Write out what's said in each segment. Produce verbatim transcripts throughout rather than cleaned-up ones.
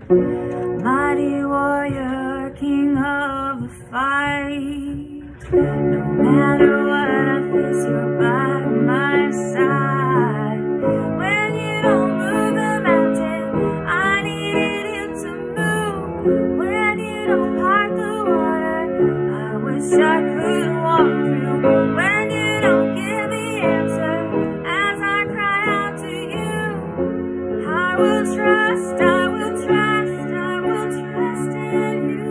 Mighty warrior, king of the fight. No matter what I face, you're by my side. When you don't move the mountain, I needed you to move. When you don't part the water, I wish I could walk through. When you don't give the answer, as I cry out to you, I will trust, I will trust, I will trust in you.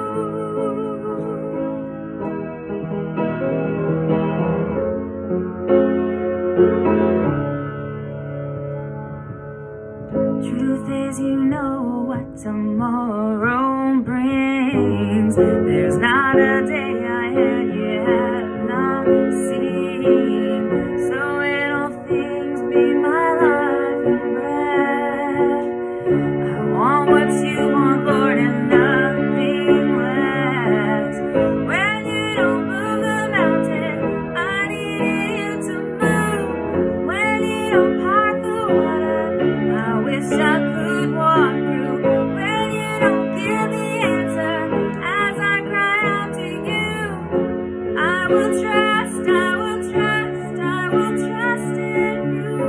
Truth is, you know what tomorrow brings. There's not a day ahead you have not seen. So in all things, be my life and breath. I want what you want, Lord, and nothing less. When you don't move the mountain, I need you to move. When you don't part the water, I wish I could walk through. When you don't give the answer, as I cry out to you, I will trust, I will trust, I will trust in you.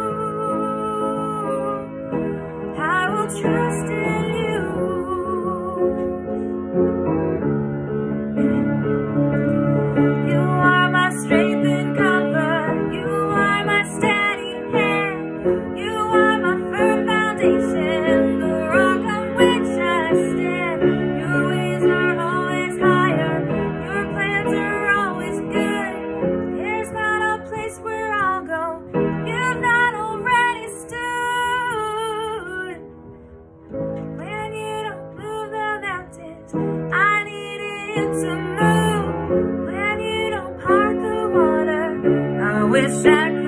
I will trust in you. You are my strength and comfort. You are my steady hand. You are my firm foundation, the rock on which I stand. Your ways are always higher. Your plans are always good. There's not a place where I'll go you've not already stood. When you don't move the mountains, I needed you to move. When you don't part the water, I wish I could